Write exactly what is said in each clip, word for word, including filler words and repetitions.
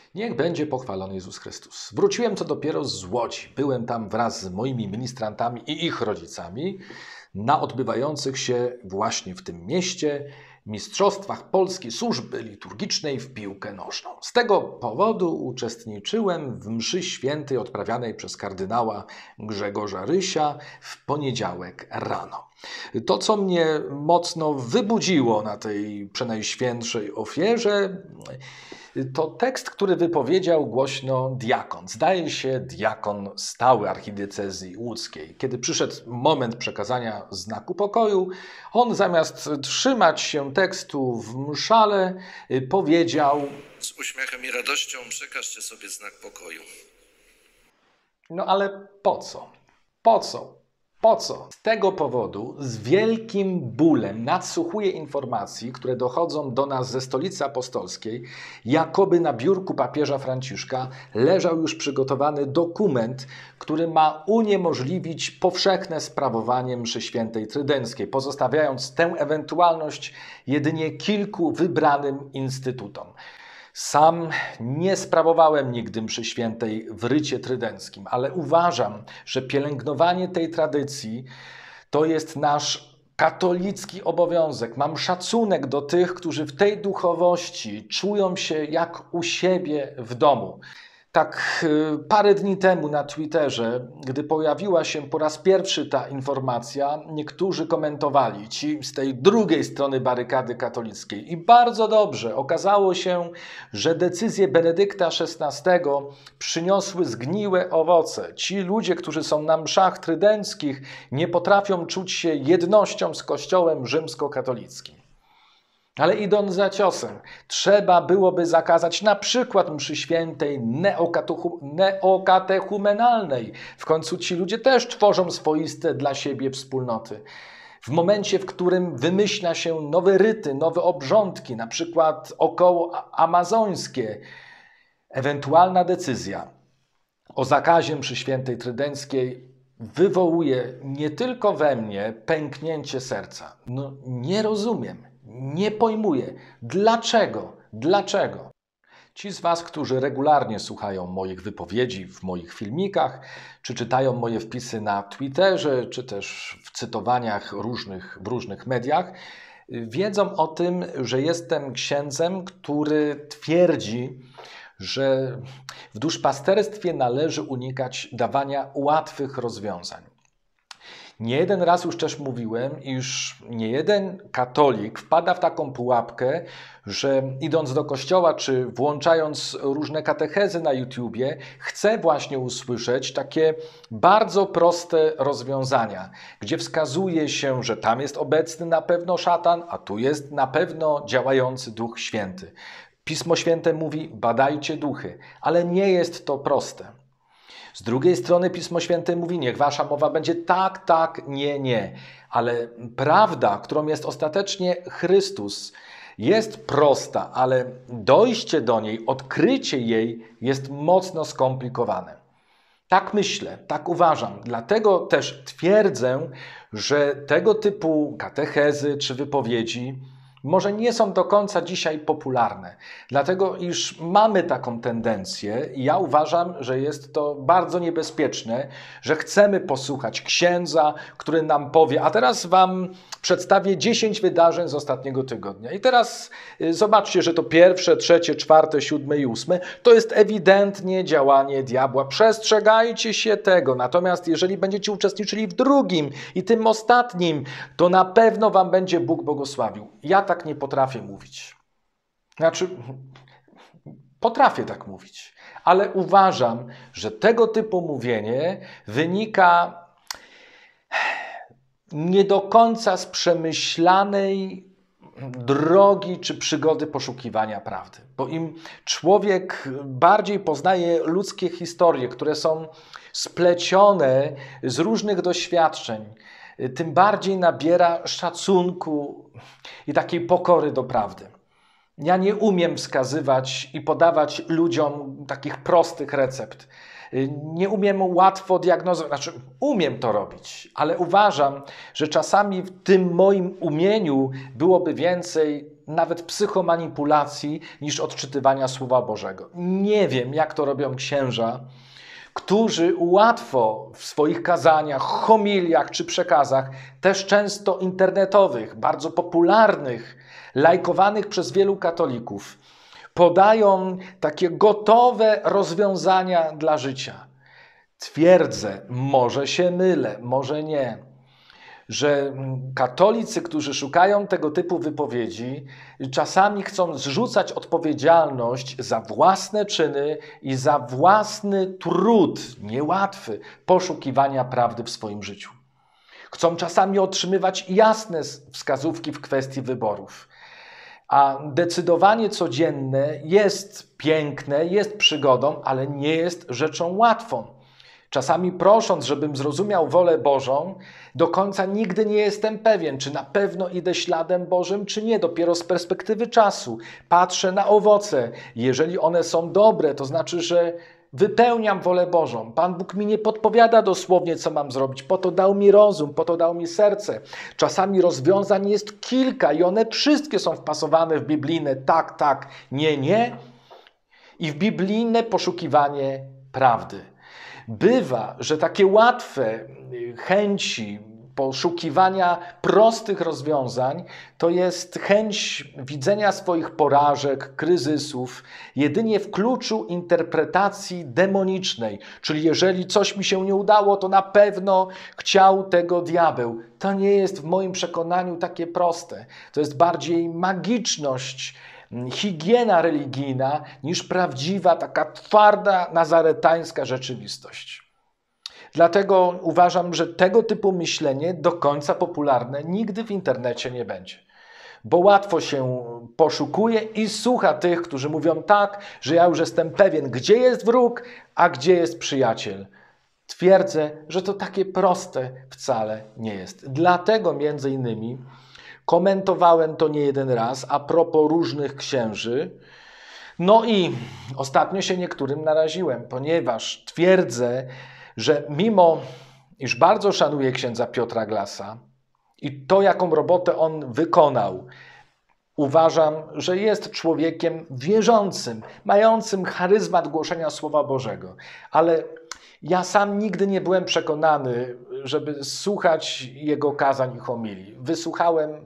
Niech będzie pochwalony Jezus Chrystus. Wróciłem co dopiero z Łodzi. Byłem tam wraz z moimi ministrantami i ich rodzicami na odbywających się właśnie w tym mieście Mistrzostwach Polski Służby Liturgicznej w piłkę nożną. Z tego powodu uczestniczyłem w mszy świętej odprawianej przez kardynała Grzegorza Rysia w poniedziałek rano. To, co mnie mocno wybudziło na tej przenajświętszej ofierze, to tekst, który wypowiedział głośno diakon. Zdaje się diakon stały archidiecezji łódzkiej. Kiedy przyszedł moment przekazania znaku pokoju, on zamiast trzymać się tekstu w mszale, powiedział: z uśmiechem i radością przekażcie sobie znak pokoju. No ale po co? Po co? Po co? Z tego powodu z wielkim bólem nadsłuchuję informacji, które dochodzą do nas ze Stolicy Apostolskiej, jakoby na biurku papieża Franciszka leżał już przygotowany dokument, który ma uniemożliwić powszechne sprawowanie mszy świętej trydenckiej, pozostawiając tę ewentualność jedynie kilku wybranym instytutom. Sam nie sprawowałem nigdy mszy świętej w rycie trydenckim, ale uważam, że pielęgnowanie tej tradycji to jest nasz katolicki obowiązek. Mam szacunek do tych, którzy w tej duchowości czują się jak u siebie w domu. Tak parę dni temu na Twitterze, gdy pojawiła się po raz pierwszy ta informacja, niektórzy komentowali, ci z tej drugiej strony barykady katolickiej. I bardzo dobrze, okazało się, że decyzje Benedykta szesnastego przyniosły zgniłe owoce. Ci ludzie, którzy są na mszach trydenckich, nie potrafią czuć się jednością z Kościołem rzymskokatolickim. Ale idąc za ciosem, trzeba byłoby zakazać na przykład mszy świętej neokatechumenalnej. W końcu ci ludzie też tworzą swoiste dla siebie wspólnoty. W momencie, w którym wymyśla się nowe ryty, nowe obrządki, na przykład około amazońskie, ewentualna decyzja o zakazie mszy świętej trydenckiej wywołuje nie tylko we mnie pęknięcie serca. No nie rozumiem. Nie pojmuję. Dlaczego? Dlaczego? Ci z Was, którzy regularnie słuchają moich wypowiedzi w moich filmikach, czy czytają moje wpisy na Twitterze, czy też w cytowaniach różnych, w różnych mediach, wiedzą o tym, że jestem księdzem, który twierdzi, że w duszpasterstwie należy unikać dawania łatwych rozwiązań. Nie jeden raz już też mówiłem, iż nie jeden katolik wpada w taką pułapkę, że idąc do kościoła czy włączając różne katechezy na YouTubie, chce właśnie usłyszeć takie bardzo proste rozwiązania, gdzie wskazuje się, że tam jest obecny na pewno szatan, a tu jest na pewno działający Duch Święty. Pismo Święte mówi: badajcie duchy, ale nie jest to proste. Z drugiej strony Pismo Święte mówi: niech wasza mowa będzie tak, tak, nie, nie. Ale prawda, którą jest ostatecznie Chrystus, jest prosta, ale dojście do niej, odkrycie jej jest mocno skomplikowane. Tak myślę, tak uważam. Dlatego też twierdzę, że tego typu katechezy czy wypowiedzi może nie są do końca dzisiaj popularne, dlatego iż mamy taką tendencję i ja uważam, że jest to bardzo niebezpieczne, że chcemy posłuchać księdza, który nam powie: a teraz wam przedstawię dziesięć wydarzeń z ostatniego tygodnia. I teraz zobaczcie, że to pierwsze, trzecie, czwarte, siódme i ósme to jest ewidentnie działanie diabła. Przestrzegajcie się tego. Natomiast jeżeli będziecie uczestniczyli w drugim i tym ostatnim, to na pewno wam będzie Bóg błogosławił. Ja tak nie potrafię mówić. Znaczy, potrafię tak mówić, ale uważam, że tego typu mówienie wynika nie do końca z przemyślanej drogi czy przygody poszukiwania prawdy. Bo im człowiek bardziej poznaje ludzkie historie, które są splecione z różnych doświadczeń, tym bardziej nabiera szacunku i takiej pokory do prawdy. Ja nie umiem wskazywać i podawać ludziom takich prostych recept. Nie umiem łatwo diagnozować, znaczy umiem to robić, ale uważam, że czasami w tym moim umieniu byłoby więcej nawet psychomanipulacji niż odczytywania Słowa Bożego. Nie wiem, jak to robią księża, którzy łatwo w swoich kazaniach, homiliach czy przekazach, też często internetowych, bardzo popularnych, lajkowanych przez wielu katolików, podają takie gotowe rozwiązania dla życia. Twierdzę, może się mylę, może nie, że katolicy, którzy szukają tego typu wypowiedzi, czasami chcą zrzucać odpowiedzialność za własne czyny i za własny trud, niełatwy, poszukiwania prawdy w swoim życiu. Chcą czasami otrzymywać jasne wskazówki w kwestii wyborów. A decydowanie codzienne jest piękne, jest przygodą, ale nie jest rzeczą łatwą. Czasami prosząc, żebym zrozumiał wolę Bożą, do końca nigdy nie jestem pewien, czy na pewno idę śladem Bożym, czy nie. Dopiero z perspektywy czasu patrzę na owoce. Jeżeli one są dobre, to znaczy, że wypełniam wolę Bożą. Pan Bóg mi nie podpowiada dosłownie, co mam zrobić. Po to dał mi rozum, po to dał mi serce. Czasami rozwiązań jest kilka i one wszystkie są wpasowane w biblijne tak, tak, nie, nie i w biblijne poszukiwanie prawdy. Bywa, że takie łatwe chęci poszukiwania prostych rozwiązań to jest chęć widzenia swoich porażek, kryzysów jedynie w kluczu interpretacji demonicznej. Czyli jeżeli coś mi się nie udało, to na pewno chciał tego diabeł. To nie jest w moim przekonaniu takie proste. To jest bardziej magiczność, higiena religijna niż prawdziwa, taka twarda, nazaretańska rzeczywistość. Dlatego uważam, że tego typu myślenie do końca popularne nigdy w internecie nie będzie. Bo łatwo się poszukuje i słucha tych, którzy mówią tak, że ja już jestem pewien, gdzie jest wróg, a gdzie jest przyjaciel. Twierdzę, że to takie proste wcale nie jest. Dlatego między innymi komentowałem to nie jeden raz a propos różnych księży. No i ostatnio się niektórym naraziłem, ponieważ twierdzę, że mimo iż bardzo szanuję księdza Piotra Glasa i to, jaką robotę on wykonał, uważam, że jest człowiekiem wierzącym, mającym charyzmat głoszenia Słowa Bożego. Ale ja sam nigdy nie byłem przekonany, żeby słuchać jego kazań i homilii. Wysłuchałem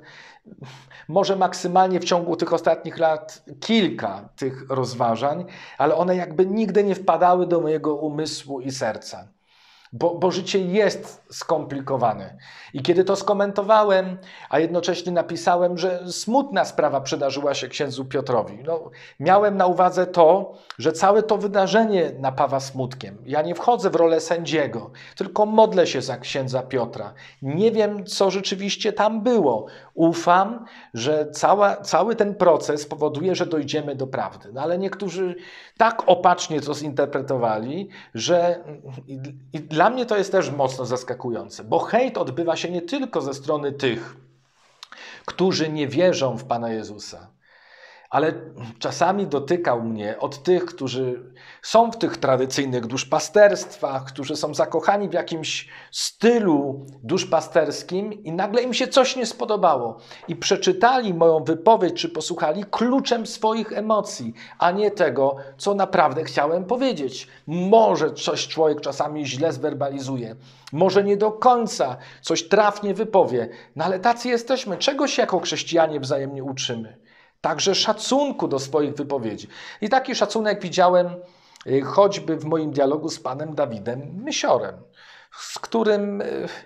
może maksymalnie w ciągu tych ostatnich lat kilka tych rozważań, ale one jakby nigdy nie wpadały do mojego umysłu i serca. Bo, bo życie jest skomplikowane. I kiedy to skomentowałem, a jednocześnie napisałem, że smutna sprawa przydarzyła się księdzu Piotrowi. No, miałem na uwadze to, że całe to wydarzenie napawa smutkiem. Ja nie wchodzę w rolę sędziego, tylko modlę się za księdza Piotra. Nie wiem, co rzeczywiście tam było. Ufam, że cała, cały ten proces powoduje, że dojdziemy do prawdy. No, ale niektórzy tak opacznie to zinterpretowali, że i, i dla mnie to jest też mocno zaskakujące, bo hejt odbywa się nie tylko ze strony tych, którzy nie wierzą w Pana Jezusa, ale czasami dotykał mnie od tych, którzy są w tych tradycyjnych duszpasterstwach, którzy są zakochani w jakimś stylu duszpasterskim i nagle im się coś nie spodobało i przeczytali moją wypowiedź, czy posłuchali kluczem swoich emocji, a nie tego, co naprawdę chciałem powiedzieć. Może coś człowiek czasami źle zwerbalizuje, może nie do końca coś trafnie wypowie, no ale tacy jesteśmy. Czego się jako chrześcijanie wzajemnie uczymy? Także szacunku do swoich wypowiedzi. I taki szacunek widziałem choćby w moim dialogu z panem Dawidem Mysiorem, z którym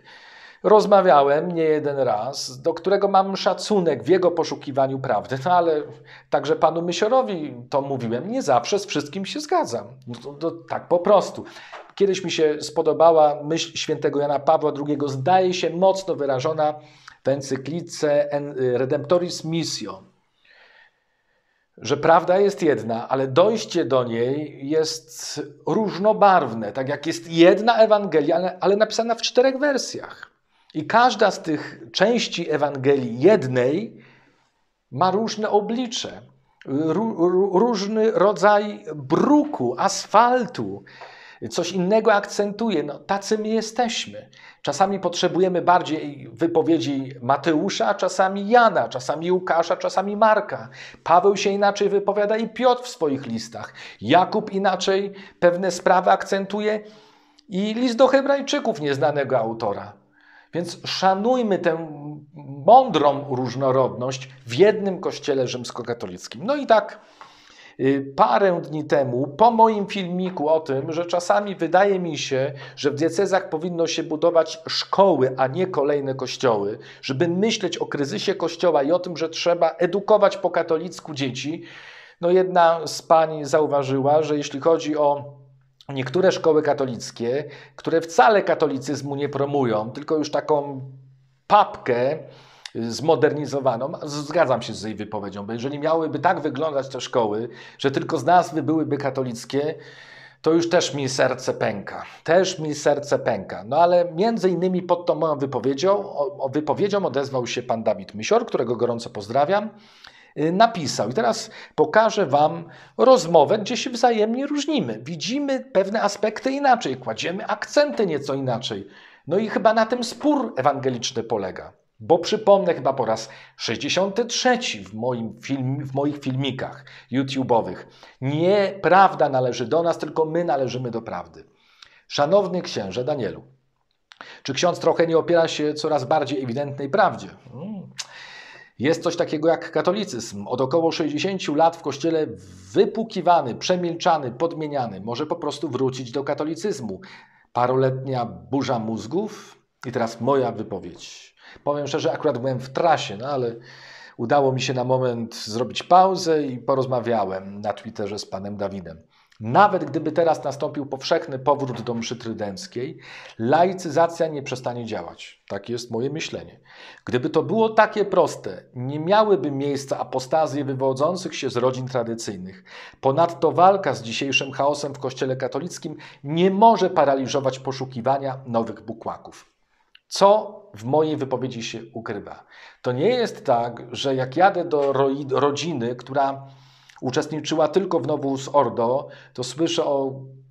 rozmawiałem nie jeden raz, do którego mam szacunek w jego poszukiwaniu prawdy. No ale także panu Mysiorowi to mówiłem, nie zawsze z wszystkim się zgadzam. No to, to, tak po prostu. Kiedyś mi się spodobała myśl świętego Jana Pawła drugiego, zdaje się mocno wyrażona w encyklice Redemptoris Missio, że prawda jest jedna, ale dojście do niej jest różnobarwne. Tak jak jest jedna Ewangelia, ale, ale napisana w czterech wersjach. I każda z tych części Ewangelii jednej ma różne oblicze, ró, różny rodzaj bruku, asfaltu, coś innego akcentuje. No, tacy my jesteśmy. Czasami potrzebujemy bardziej wypowiedzi Mateusza, a czasami Jana, czasami Łukasza, czasami Marka. Paweł się inaczej wypowiada i Piotr w swoich listach. Jakub inaczej pewne sprawy akcentuje i list do Hebrajczyków nieznanego autora. Więc szanujmy tę mądrą różnorodność w jednym kościele rzymskokatolickim. No i tak parę dni temu, po moim filmiku o tym, że czasami wydaje mi się, że w diecezach powinno się budować szkoły, a nie kolejne kościoły, żeby myśleć o kryzysie kościoła i o tym, że trzeba edukować po katolicku dzieci, no jedna z pań zauważyła, że jeśli chodzi o niektóre szkoły katolickie, które wcale katolicyzmu nie promują, tylko już taką papkę zmodernizowaną, zgadzam się z jej wypowiedzią, bo jeżeli miałyby tak wyglądać te szkoły, że tylko z nazwy byłyby katolickie, to już też mi serce pęka. Też mi serce pęka. No ale między innymi pod tą moją wypowiedzią, o, wypowiedzią odezwał się pan Dawid Mysior, którego gorąco pozdrawiam, napisał. I teraz pokażę wam rozmowę, gdzie się wzajemnie różnimy. Widzimy pewne aspekty inaczej, kładziemy akcenty nieco inaczej. No i chyba na tym spór ewangeliczny polega. Bo przypomnę chyba po raz sześćdziesiąty trzeci w, moim film, w moich filmikach YouTube'owych. Nie prawda należy do nas, tylko my należymy do prawdy. Szanowny księże Danielu, czy ksiądz trochę nie opiera się coraz bardziej ewidentnej prawdzie? Hmm. Jest coś takiego jak katolicyzm. Od około sześćdziesięciu lat w kościele wypukiwany, przemilczany, podmieniany. Może po prostu wrócić do katolicyzmu. Paroletnia burza mózgów i teraz moja wypowiedź. Powiem szczerze, akurat byłem w trasie, no ale udało mi się na moment zrobić pauzę i porozmawiałem na Twitterze z panem Dawidem. Nawet gdyby teraz nastąpił powszechny powrót do mszy trydenckiej, laicyzacja nie przestanie działać. Takie jest moje myślenie. Gdyby to było takie proste, nie miałyby miejsca apostazje wywodzących się z rodzin tradycyjnych. Ponadto walka z dzisiejszym chaosem w Kościele katolickim nie może paraliżować poszukiwania nowych bukłaków. Co w mojej wypowiedzi się ukrywa? To nie jest tak, że jak jadę do rodziny, która uczestniczyła tylko w Novus Ordo, to słyszę o,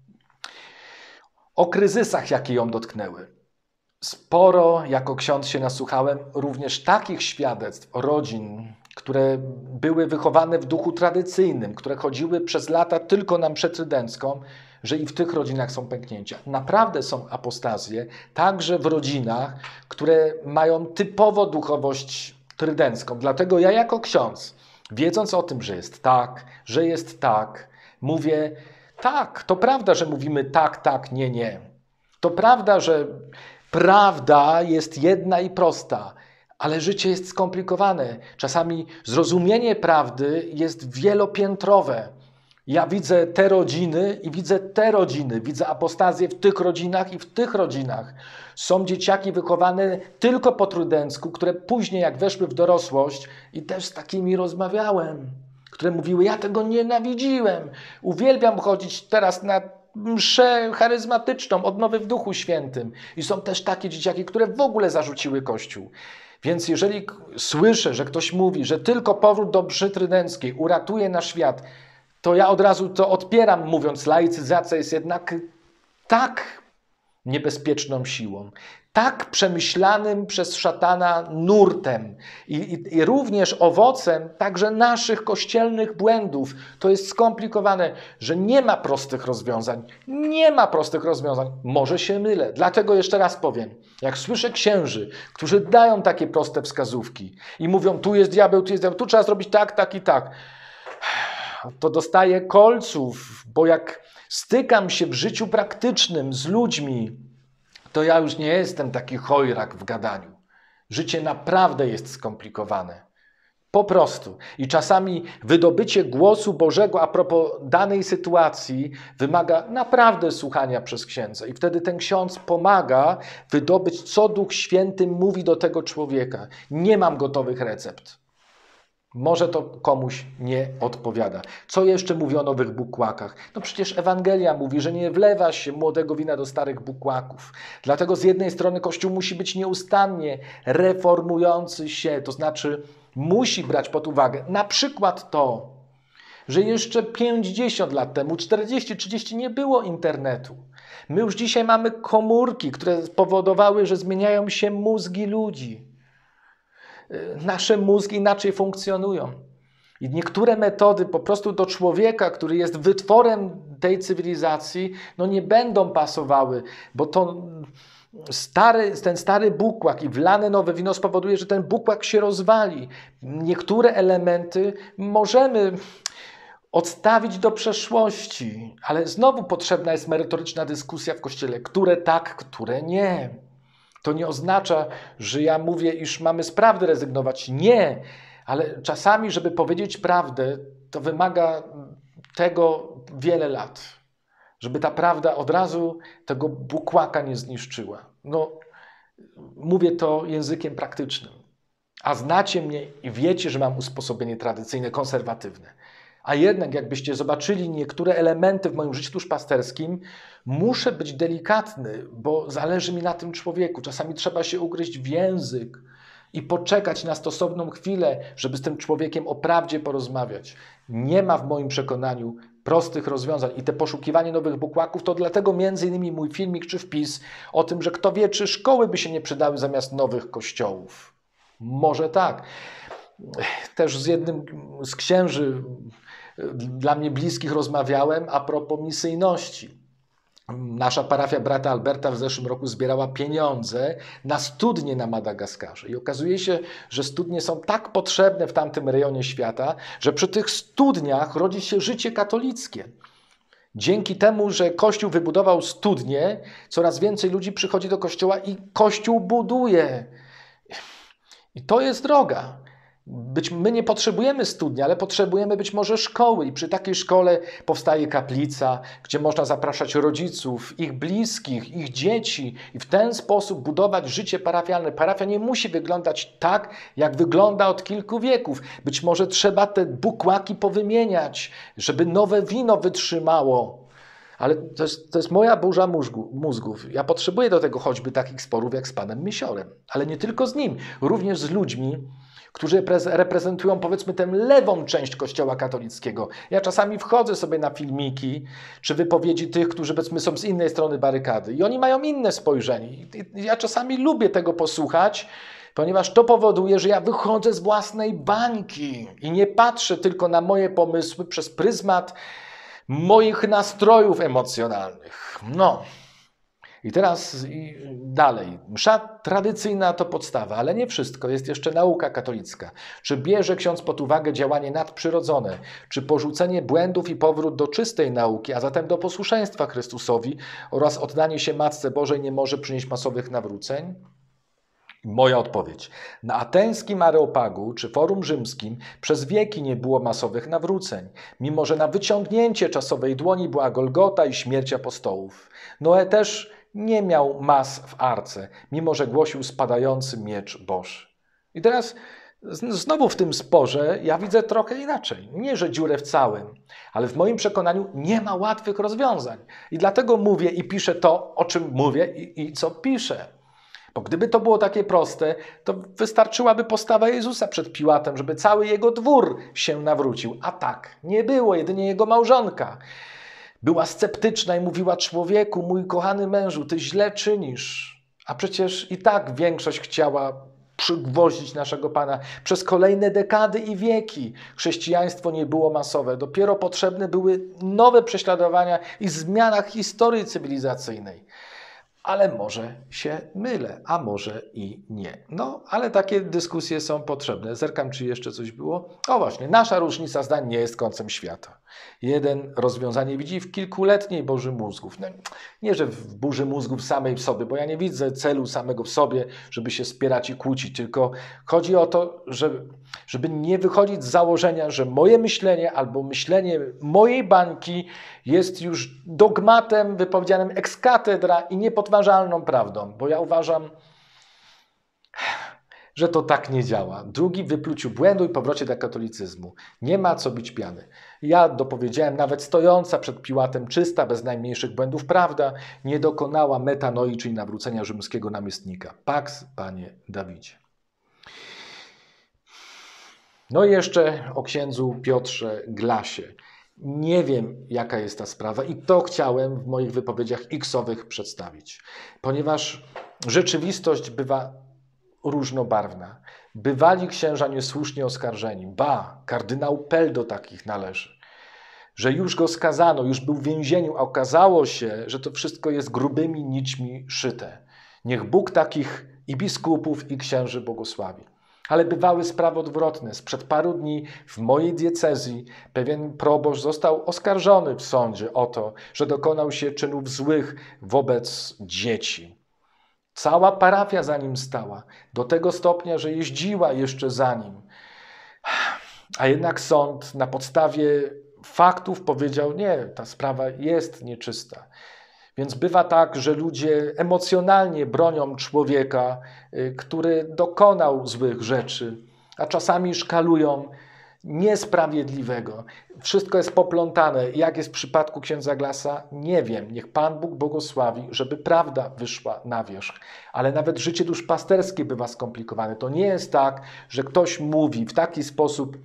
o kryzysach, jakie ją dotknęły. Sporo jako ksiądz się nasłuchałem również takich świadectw rodzin, które były wychowane w duchu tradycyjnym, które chodziły przez lata tylko na mszę trydencką, że i w tych rodzinach są pęknięcia. Naprawdę są apostazje, także w rodzinach, które mają typowo duchowość trydencką. Dlatego ja jako ksiądz, wiedząc o tym, że jest tak, że jest tak, mówię tak, to prawda, że mówimy tak, tak, nie, nie. To prawda, że prawda jest jedna i prosta, ale życie jest skomplikowane. Czasami zrozumienie prawdy jest wielopiętrowe. Ja widzę te rodziny i widzę te rodziny. Widzę apostazję w tych rodzinach i w tych rodzinach. Są dzieciaki wychowane tylko po trydencku, które później jak weszły w dorosłość i też z takimi rozmawiałem, które mówiły, ja tego nienawidziłem. Uwielbiam chodzić teraz na mszę charyzmatyczną, odnowy w Duchu Świętym. I są też takie dzieciaki, które w ogóle zarzuciły Kościół. Więc jeżeli słyszę, że ktoś mówi, że tylko powrót do mszy trydenckiej uratuje nasz świat, to ja od razu to odpieram, mówiąc, laicyzacja jest jednak tak niebezpieczną siłą, tak przemyślanym przez szatana nurtem i, i, i również owocem także naszych kościelnych błędów. To jest skomplikowane, że nie ma prostych rozwiązań. Nie ma prostych rozwiązań. Może się mylę. Dlatego jeszcze raz powiem, jak słyszę księży, którzy dają takie proste wskazówki i mówią, tu jest diabeł, tu jest diabeł, tu trzeba zrobić tak, tak i tak, to dostaję kolców, bo jak stykam się w życiu praktycznym z ludźmi, to ja już nie jestem taki chojrak w gadaniu. Życie naprawdę jest skomplikowane. Po prostu. I czasami wydobycie głosu Bożego a propos danej sytuacji wymaga naprawdę słuchania przez księdza. I wtedy ten ksiądz pomaga wydobyć, co Duch Święty mówi do tego człowieka. Nie mam gotowych recept. Może to komuś nie odpowiada. Co jeszcze mówi o nowych bukłakach? No przecież Ewangelia mówi, że nie wlewa się młodego wina do starych bukłaków. Dlatego z jednej strony Kościół musi być nieustannie reformujący się, to znaczy musi brać pod uwagę na przykład to, że jeszcze pięćdziesiąt lat temu, czterdzieści trzydzieści nie było internetu. My już dzisiaj mamy komórki, które spowodowały, że zmieniają się mózgi ludzi. Nasze mózgi inaczej funkcjonują. I niektóre metody po prostu do człowieka, który jest wytworem tej cywilizacji, no nie będą pasowały, bo to stary, ten stary bukłak i wlane nowe wino spowoduje, że ten bukłak się rozwali. Niektóre elementy możemy odstawić do przeszłości, ale znowu potrzebna jest merytoryczna dyskusja w Kościele, które tak, które nie. To nie oznacza, że ja mówię, iż mamy z prawdy rezygnować. Nie, ale czasami, żeby powiedzieć prawdę, to wymaga tego wiele lat. Żeby ta prawda od razu tego bukłaka nie zniszczyła. No, mówię to językiem praktycznym. A znacie mnie i wiecie, że mam usposobienie tradycyjne, konserwatywne. A jednak, jakbyście zobaczyli niektóre elementy w moim życiu duszpasterskim, muszę być delikatny, bo zależy mi na tym człowieku. Czasami trzeba się ugryźć w język i poczekać na stosowną chwilę, żeby z tym człowiekiem o prawdzie porozmawiać. Nie ma w moim przekonaniu prostych rozwiązań i te poszukiwanie nowych bukłaków to dlatego między innymi mój filmik czy wpis o tym, że kto wie, czy szkoły by się nie przydały zamiast nowych kościołów. Może tak. Też z jednym z księży dla mnie bliskich rozmawiałem a propos misyjności. Nasza parafia brata Alberta w zeszłym roku zbierała pieniądze na studnie na Madagaskarze. I okazuje się, że studnie są tak potrzebne w tamtym rejonie świata, że przy tych studniach rodzi się życie katolickie. Dzięki temu, że Kościół wybudował studnie, coraz więcej ludzi przychodzi do Kościoła i Kościół buduje. I to jest droga. Być, my nie potrzebujemy studni, ale potrzebujemy być może szkoły i przy takiej szkole powstaje kaplica, gdzie można zapraszać rodziców, ich bliskich, ich dzieci i w ten sposób budować życie parafialne. Parafia nie musi wyglądać tak, jak wygląda od kilku wieków. Być może trzeba te bukłaki powymieniać, żeby nowe wino wytrzymało. Ale to jest, to jest moja burza mózgu, mózgów. Ja potrzebuję do tego choćby takich sporów jak z panem Misiorem. Ale nie tylko z nim, również z ludźmi, którzy reprezentują, powiedzmy, tę lewą część Kościoła katolickiego. Ja czasami wchodzę sobie na filmiki czy wypowiedzi tych, którzy, powiedzmy, są z innej strony barykady i oni mają inne spojrzenie. Ja czasami lubię tego posłuchać, ponieważ to powoduje, że ja wychodzę z własnej bańki i nie patrzę tylko na moje pomysły przez pryzmat moich nastrojów emocjonalnych. No. I teraz i dalej. Msza tradycyjna to podstawa, ale nie wszystko. Jest jeszcze nauka katolicka. Czy bierze ksiądz pod uwagę działanie nadprzyrodzone? Czy porzucenie błędów i powrót do czystej nauki, a zatem do posłuszeństwa Chrystusowi oraz oddanie się Matce Bożej nie może przynieść masowych nawróceń? Moja odpowiedź. Na ateńskim Areopagu czy Forum Rzymskim przez wieki nie było masowych nawróceń, mimo że na wyciągnięcie czasowej dłoni była Golgota i śmierć apostołów. Noe też nie miał mas w arce, mimo że głosił spadający miecz Boży. I teraz znowu w tym sporze ja widzę trochę inaczej. Nie, że dziurę w całym, ale w moim przekonaniu nie ma łatwych rozwiązań. I dlatego mówię i piszę to, o czym mówię i, i co piszę. Bo gdyby to było takie proste, to wystarczyłaby postawa Jezusa przed Piłatem, żeby cały jego dwór się nawrócił. A tak nie było, jedynie jego małżonka była sceptyczna i mówiła: człowieku, mój kochany mężu, ty źle czynisz. A przecież i tak większość chciała przygwoździć naszego Pana. Przez kolejne dekady i wieki chrześcijaństwo nie było masowe. Dopiero potrzebne były nowe prześladowania i zmiana historii cywilizacyjnej. Ale może się mylę, a może i nie. No, ale takie dyskusje są potrzebne. Zerkam, czy jeszcze coś było. O właśnie, nasza różnica zdań nie jest końcem świata. Jeden rozwiązanie widzi w kilkuletniej burzy mózgów. No, nie, że w burzy mózgów samej w sobie, bo ja nie widzę celu samego w sobie, żeby się spierać i kłócić, tylko chodzi o to, żeby, żeby nie wychodzić z założenia, że moje myślenie albo myślenie mojej bańki jest już dogmatem wypowiedzianym ex cathedra i niepodważalną prawdą, bo ja uważam, że to tak nie działa. Drugi w wypluciu błędu i powrocie do katolicyzmu. Nie ma co bić piany. Ja dopowiedziałem, nawet stojąca przed Piłatem czysta, bez najmniejszych błędów prawda, nie dokonała metanoi, czyli nawrócenia rzymskiego namiestnika. Pax, panie Dawidzie. No i jeszcze o księdzu Piotrze Glasie. Nie wiem, jaka jest ta sprawa i to chciałem w moich wypowiedziach X-owych przedstawić, ponieważ rzeczywistość bywa różnobarwna. Bywali księża niesłusznie oskarżeni. Ba, kardynał Pell do takich należy. Że już go skazano, już był w więzieniu, a okazało się, że to wszystko jest grubymi nićmi szyte. Niech Bóg takich i biskupów, i księży błogosławi. Ale bywały sprawy odwrotne. Sprzed paru dni w mojej diecezji pewien proboszcz został oskarżony w sądzie o to, że dokonał się czynów złych wobec dzieci. Cała parafia za nim stała, do tego stopnia, że jeździła jeszcze za nim. A jednak sąd na podstawie faktów powiedział, nie, ta sprawa jest nieczysta. Więc bywa tak, że ludzie emocjonalnie bronią człowieka, który dokonał złych rzeczy, a czasami szkalują niesprawiedliwego. Wszystko jest poplątane. Jak jest w przypadku księdza Glasa? Nie wiem. Niech Pan Bóg błogosławi, żeby prawda wyszła na wierzch. Ale nawet życie duszpasterskie bywa skomplikowane. To nie jest tak, że ktoś mówi w taki sposób,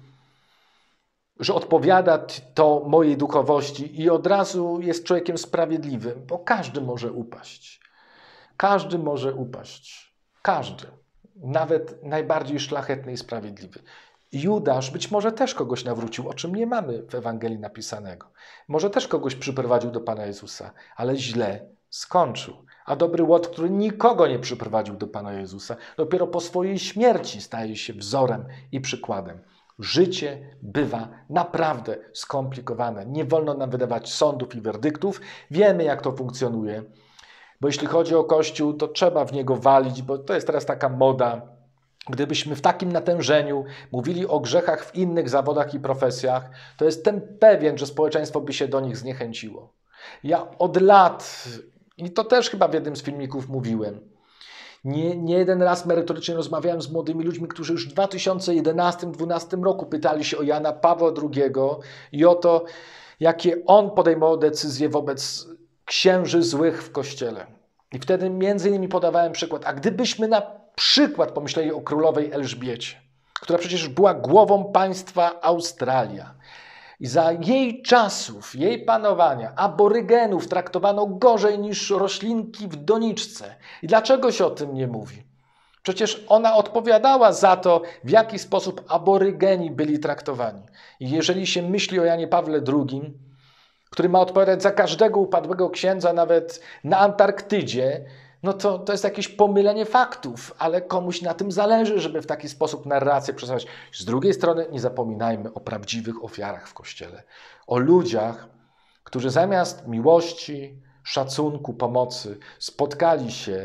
że odpowiada to mojej duchowości i od razu jest człowiekiem sprawiedliwym, bo każdy może upaść. Każdy może upaść. Każdy. Nawet najbardziej szlachetny i sprawiedliwy. Judasz być może też kogoś nawrócił, o czym nie mamy w Ewangelii napisanego. Może też kogoś przyprowadził do Pana Jezusa, ale źle skończył. A dobry Łot, który nikogo nie przyprowadził do Pana Jezusa, dopiero po swojej śmierci staje się wzorem i przykładem. Życie bywa naprawdę skomplikowane. Nie wolno nam wydawać sądów i werdyktów. Wiemy, jak to funkcjonuje. Bo jeśli chodzi o Kościół, to trzeba w niego walić, bo to jest teraz taka moda. Gdybyśmy w takim natężeniu mówili o grzechach w innych zawodach i profesjach, to jestem pewien, że społeczeństwo by się do nich zniechęciło. Ja od lat, i to też chyba w jednym z filmików mówiłem, Nie, nie jeden raz merytorycznie rozmawiałem z młodymi ludźmi, którzy już w dwa tysiące jedenastym dwunastym roku pytali się o Jana Pawła drugiego i o to, jakie on podejmował decyzje wobec księży złych w Kościele. I wtedy między innymi podawałem przykład, a gdybyśmy na przykład pomyśleli o królowej Elżbiecie, która przecież była głową państwa Australia. I za jej czasów, jej panowania, aborygenów traktowano gorzej niż roślinki w doniczce. I dlaczego się o tym nie mówi? Przecież ona odpowiadała za to, w jaki sposób aborygeni byli traktowani. I jeżeli się myśli o Janie Pawle drugim, który ma odpowiadać za każdego upadłego księdza, nawet na Antarktydzie, no to, to jest jakieś pomylenie faktów, ale komuś na tym zależy, żeby w taki sposób narrację przedstawiać. Z drugiej strony nie zapominajmy o prawdziwych ofiarach w Kościele. O ludziach, którzy zamiast miłości, szacunku, pomocy spotkali się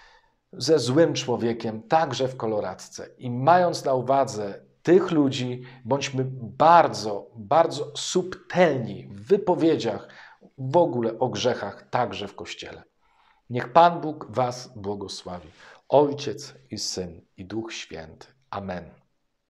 ze złym człowiekiem, także w koloradce. I mając na uwadze tych ludzi, bądźmy bardzo, bardzo subtelni w wypowiedziach w ogóle o grzechach, także w Kościele. Niech Pan Bóg was błogosławi. Ojciec i Syn i Duch Święty. Amen.